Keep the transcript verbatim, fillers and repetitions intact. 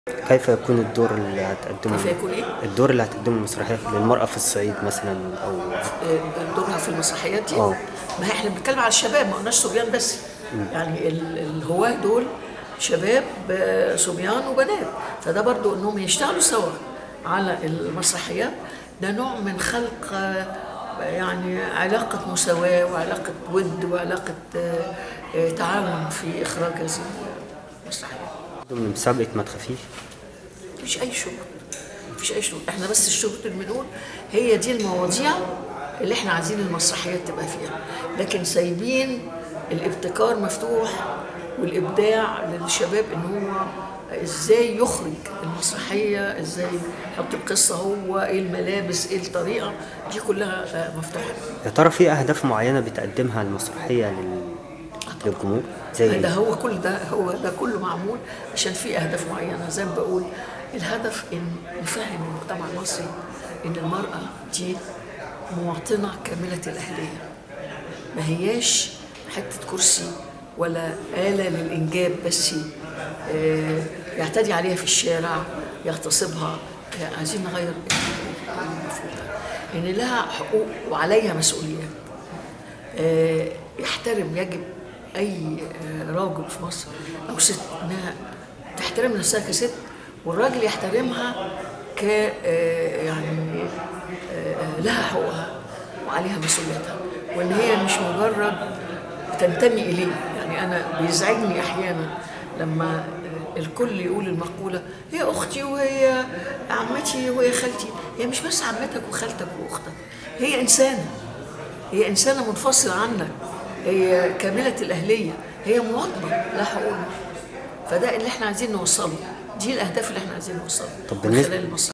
كيف يكون الدور اللي هتقدمه كيف يكون إيه؟ الدور اللي هتقدمه المسرحية للمرأة في الصعيد مثلا أو آه، دورها في المسرحيات دي؟ اه ما هي احنا بنتكلم على الشباب، ما قلناش صبيان بس. يعني ال- الهواة دول شباب، آه، صبيان وبنات، فده برضو انهم يشتغلوا سوا على المسرحيات. ده نوع من خلق آه، يعني علاقة مساواة وعلاقة ود وعلاقة آه، آه، تعاون في إخراج هذه المسرحيات. من مسابقة ما تخافيش. مفيش أي شغل، مفيش أي شغل، احنا بس الشغل اللي بنقول هي دي المواضيع اللي احنا عايزين المسرحيات تبقى فيها، لكن سايبين الابتكار مفتوح والإبداع للشباب إن هو ازاي يخرج المسرحية، ازاي يحط القصة، هو ايه الملابس، ايه الطريقة، دي كلها آه، مفتوحة. يا ترى في أهداف معينة بتقدمها المسرحية لل... للجمهور زي ده ايه؟ هو كل ده هو ده كله معمول عشان في اهداف معينه. زي ما بقول، الهدف ان نفهم المجتمع المصري ان المراه دي مواطنه كامله الاهليه، ما هياش حته كرسي ولا آلة للإنجاب بس آه، يعتدي عليها في الشارع يغتصبها. آه، عايزين نغير المفروض ده، إن لها حقوق وعليها مسؤوليات. آه، يحترم، يجب أي آه، راجل في مصر أو ست إنها تحترم نفسها كست، والراجل يحترمها ك آه، يعني آه، لها حقوقها وعليها مسؤوليتها، وإن هي مش مجرد تنتمي إليه. يعني أنا بيزعجني أحيانا لما الكل يقول المقولة هي أختي وهي عمتي وهي خالتي. هي مش بس عمتك وخالتك وأختك، هي إنسانة، هي إنسانة منفصلة عنك، هي كاملة الأهلية، هي مواطنة لها حقوق. فده اللي احنا عايزين نوصله، دي الأهداف اللي احنا عايزين نوصلها طب من بالنسبة خلال المسرح.